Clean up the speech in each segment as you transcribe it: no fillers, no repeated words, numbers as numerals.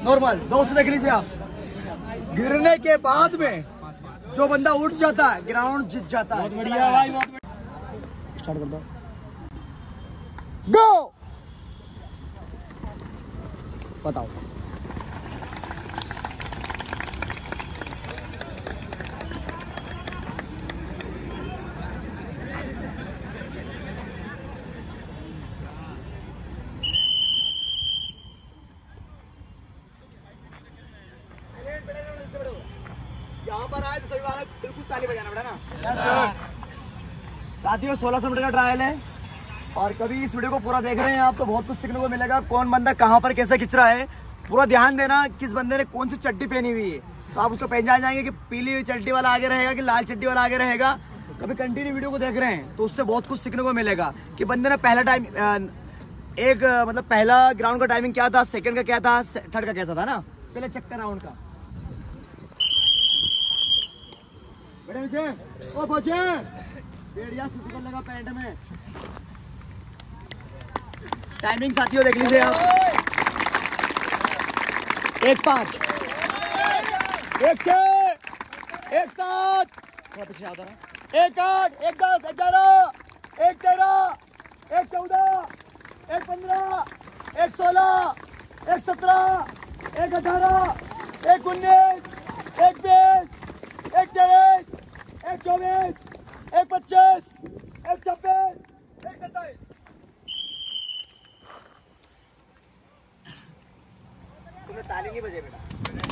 Normal. दोस्तों देख लीजिए आप, गिरने के बाद में जो बंदा उठ जाता है ग्राउंड जीत जाता है। बढ़िया भाई, स्टार्ट कर दो। गो। बताओ यहाँ पर आए तो सभी वाला बिल्कुल ताली बजाना पड़ा ना। साथियों 1600 मीटर का ट्रायल है और कभी इस वीडियो को पूरा देख रहे हैं आप तो बहुत कुछ सीखने को मिलेगा। कौन बंदा कहाँ पर कैसे खिंच रहा है, पूरा ध्यान देना किस बंदे ने कौन सी चड्डी पहनी हुई है, तो आप उसको पहचान जाएंगे कि पीली चड्डी वाला आगे रहेगा कि लाल चड्डी वाला आगे रहेगा। कभी कंटिन्यू वीडियो को देख रहे हैं तो उससे बहुत कुछ सीखने को मिलेगा कि बंदे ने पहला टाइम एक मतलब पहला ग्राउंड का टाइमिंग क्या था, सेकंड का क्या था, थर्ड का कैसा था ना, पहले चक्कर राउंड का। बढ़िया सिस्टम लगा पैंट में। टाइमिंग साथियों देख लीजिए आप, 1:5, 1:6, 1:7, पीछे आता है, 1:8, 1:10, 1:11, 1:13, 1:14, 1:15, 1:16, 1:17, 1:18, 1:19, 1:20, 1:23, 1:24, 1:25, 1:26, 1:27। तुम्हें ताली नहीं बजे बेटा।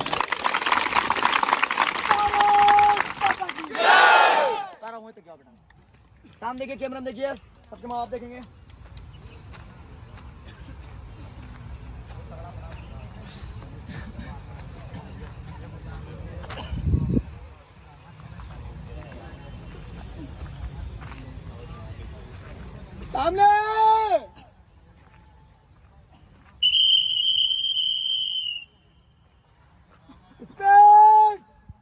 तारा हुए तो क्या बेटा। सामने देखिए, कैमरा में देखिए, सबके माँ बाप देखेंगे। सामने स्पीड,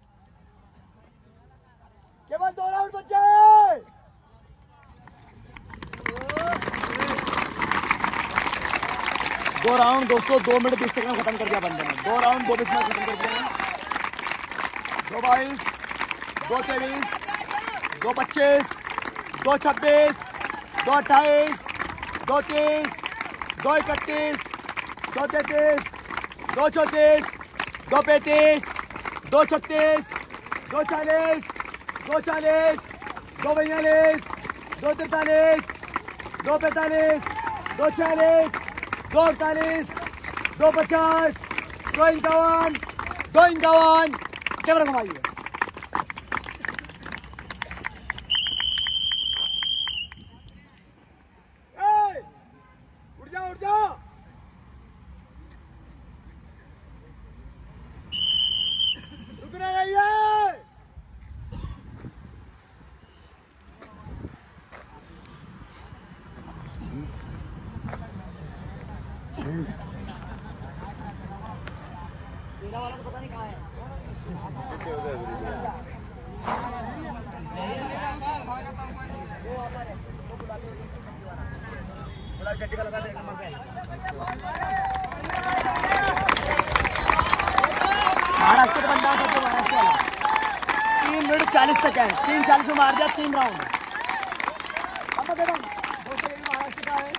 केवल 2 राउंड बचे। 2 राउंड दोस्तों 2 मिनट 20 सेकंड खत्म कर दिया बंदे ने। 2 राउंड 2 मिनट में खत्म कर दिया। 2:22, 2:23, 2:25, 2:26, 2:28, 2:30, 2:31, 2:33, 2:34, 2:35, 2:36, 2:40, 2:40, 2:42, 2:43, 2:45, 2:46, 2:48, 2:50, 2:51, 2:51। कैमरा घुमाइए। उठ जाओ, उठ जाओ। रुकना नहीं है। तेरा वाला तो पता नहीं कहाँ है। चट्टी वाला महाराष्ट्र का बंदा सबसे महाराष्ट्र वाला 3 मिनट 40 सेकंड 3:40 में मार दिया 3 राउंड। अब देखो दोस्तों, ये महाराष्ट्र का है,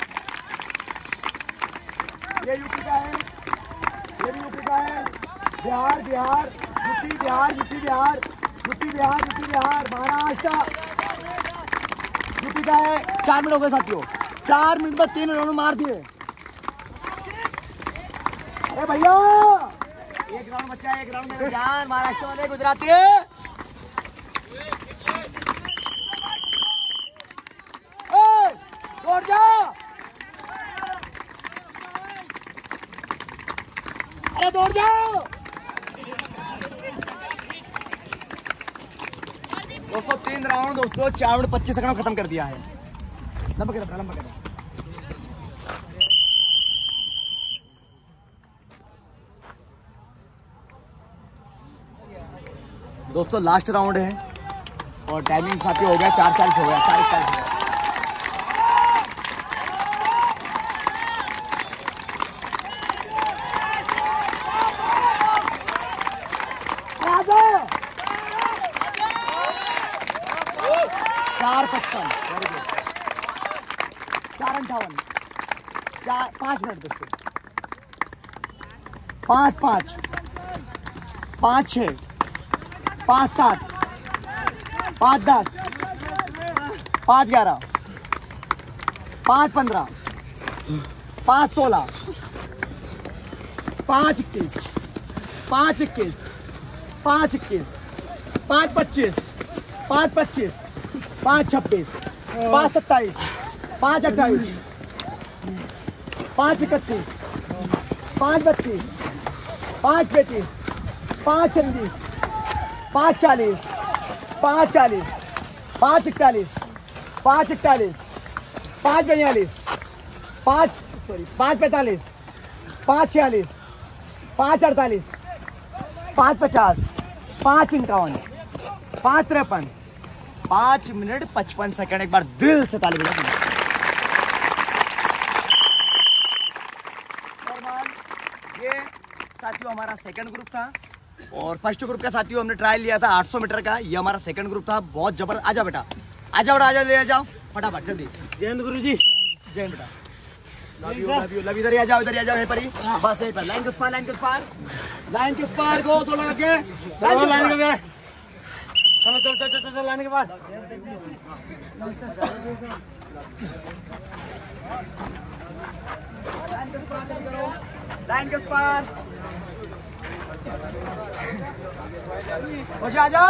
ये यूपी का है, ये भी यूपी का है, Bihar Bihar UP Bihar UP Bihar UP Bihar UP Bihar Maharashtra UP का है। 4 मिनट हो गए साथियों, 4 मिनट में 3 राउंड मार दिए। अरे भैया 1 राउंड बच्चा है, 1 राउंड में जान। महाराष्ट्र वाले गुजराती दौड़ जा। अरे दौड़ जाओ दोस्तों। 3 राउंड दोस्तों 4 मिनट 25 सेकंड खत्म कर दिया है। लंबा कर, लंबा कर। दोस्तों लास्ट राउंड है और टाइमिंग साथी हो गया 4:40 हो गया, 4:40 हो गया। 4:57, 4:58, 5 मिनट दोस्तों, 5:05, 5:06, 5:07, 5:10, 5:11, 5:15, 5:16, 5:21, 5:21, 5:21, 5:25, 5:25, 5:26, 5:27, 5:28, 5:31, 5:32, 5:33, 5:34, 5:40, 5:40, 5:41, 5:41, 5:42, 5:45, 5:46, 5:48, 5:50, 5:51, 5:53, 5 मिनट 55 सेकंड। एक बार दिल से ताली बजाओ। ये साथियों हमारा सेकंड ग्रुप था और फर्स्ट ग्रुप का साथियों हमने ट्रायल लिया था 800 मीटर का। ये हमारा सेकंड ग्रुप था, बहुत जबरदस्त। आजा बेटा, आजा बेटा, आजा, ले जाओ फटाफट जल्दी। जय हिंद गुरु जी। जय हिंद बेटा। Love you, love you, love. इधर आ जाओ, इधर आ जाओ, यहीं पर ही, बस यहीं पर। लाइन के पार, लाइन के पार, लाइन के पार, गो थोड़ा आगे, लाइन के पार। चलो चल चल चल चल लाने के बाद लाइन के पार हो जाओ।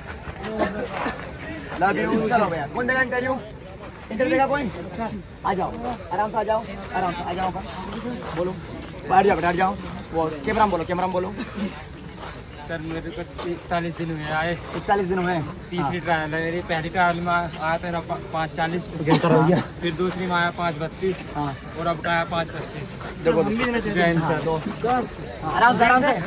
Love you. चलो भैया, कौन देगा इंटरव्यू? इंटरव्यू देगा कोई? आ जाओ, आराम से आ जाओ, आराम से आ जाओ। बोलो, बैठ जाओ, बैठ जाओ। वो कैमरा में बोलो, कैमरा में बोलो। सर मेरे को 41 दिन हुए आए। 41 दिन हुए। तीसरी ट्रायल है मेरी। पहली ट्रायल में आया था 5:40 घंटा हो गया, फिर दूसरी में आया 5:32 और अब आया 5:25। जय हिंद सर। आराम से, आराम से।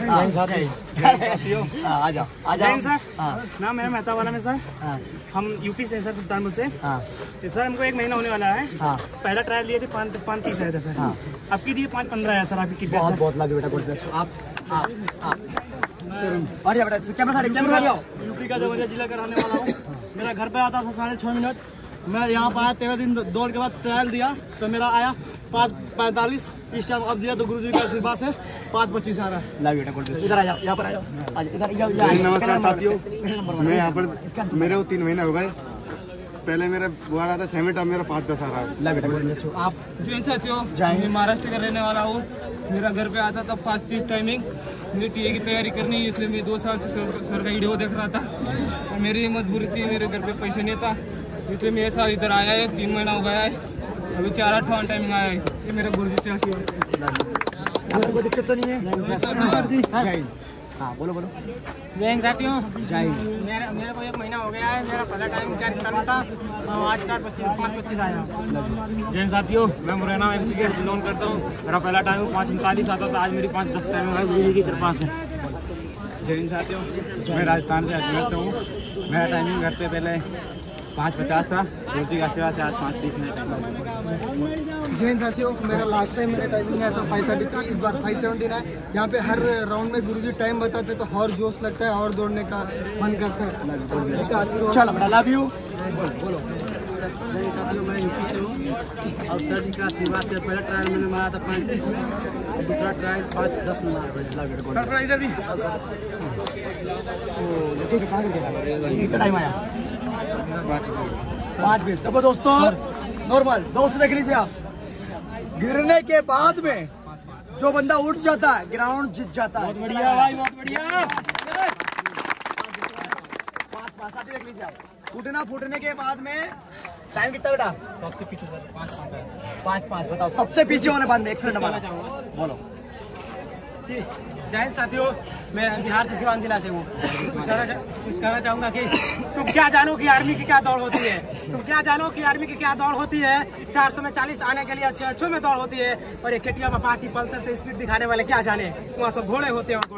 आ जाओ, आ जाओ सर। नाम मेरा मेहता वाला में सर। हम यूपी से सर, सुल्तानपुर से। तो सर हमको 1 महीना होने वाला है। पहला ट्रायल लिए थे 5:30 आया था सर। आपकी दिए 5:15 है सर। आपकी बहुत बहुत लव यू बेटा, गुड बेस्ट। आप बढ़िया बेटा, कैमरा साइड, कैमरा आ जाओ। यूपी का देवरिया जिला का रहने वाला हूँ। मेरा घर पे आता था 6.5 मिनट। मैं यहाँ पर आया 13 दिन दौड़ के बाद ट्रायल दिया तो मेरा आया 5:45। इस टाइम अब दिया तो गुरुजी का आशीर्वाद से 5:25 आ रहा है। लव यू बेटा, गुड बेस्ट। इधर आ जाओ, यहाँ पर आ जाओ, इधर जाओ। नमस्कार साथियों, मैं यहाँ पर मेरे को 3 महीने हो गए। पहले मेरा वो आ रहा था 6 मिनट, अब मेरा 5:10 आ रहा है। लव बेटा, गुड बेस्ट। आप जय साथियों, मैं महाराष्ट्र का रहने वाला हूँ। मेरा घर पे आता था 5:30 टाइमिंग। मुझे टीए की तैयारी करनी है, इसलिए मैं 2 साल से सर का वीडियो देख रहा था और मेरी मजबूरी थी, मेरे घर पे पैसे नहीं था, इसलिए मैं साल इधर आया है। 3 महीना हो गया है, अभी 4:58 टाइमिंग आया है। ये मेरे गुरु जी से आशीर्वाद। कोई दिक्कत तो नहीं है? हाँ बोलो बोलो। जय हिंद साथियों। जय मेरे को 1 महीना हो गया है। मेरा पहला टाइम 4:41 था, आज 5:25 आया। जय हिंद साथियों, मैं मुरैना एमपी के बिलोंग करता हूँ। मेरा पहला टाइम 5:39 आता था, आज मेरी 5:10 टाइम है, गुरु जी की कृपा से। जय हिंद साथियों, मैं राजस्थान से अजमेर से हूँ। मेरा टाइमिंग घर पे पहले 5:50 था, गुरुजी के आशीर्वाद से आज 5:30 मिनट। जय हिंद साथियों, मेरा लास्ट टाइम मेरा टाइमिंग आया था 5:33, इस बार 5:17 है। यहाँ पे हर राउंड में गुरुजी टाइम बताते तो और जोश लगता है और दौड़ने का मन करता है। इसका आशीर्वाद। चलो बेटा, लव यू। बोलो। सर जय हिंद साथियों, मैं यूपी से हूँ और सर जी का आशीर्वाद से पहला ट्रायल मैंने मारा था 5:30 में और दूसरा ट्रायल 5:10 में मारा। इधर भी कितना टाइम आया? 5:20। देखो दोस्तों, नॉर्मल दोस्त देख लीजिए आप। गिरने के बाद में जो बंदा उठ जाता है, ग्राउंड जीत जाता है। बहुत बढ़िया भाई, बहुत बढ़िया। 5 देख लीजिए आप। उठना फूटने के बाद में टाइम कितना बेटा? सबसे पीछे 5:05। बताओ, सबसे पीछे होने बाद में एक्सीडेंट हमारा। बोलो। जय हिंद साथियों, मैं बिहार से शिवान जिला से हूँ। कुछ कहना चाहूँगा कि तुम क्या जानो कि आर्मी की क्या दौड़ होती है। तुम क्या जानो कि आर्मी की क्या दौड़ होती है। 400 में 40 आने के लिए अच्छे में दौड़ होती है। और एक केटीएम अपाची पल्सर से स्पीड दिखाने वाले क्या जाने, वहाँ सब घोड़े होते हैं।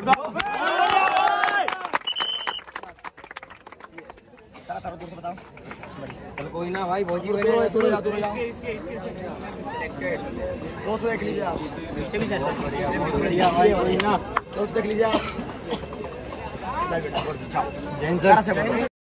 बताओ। कोई ना भाई, भोजी दोस्त देख लीजिए आप। दोस्त देख लीजिए आप। जय हिंद सर।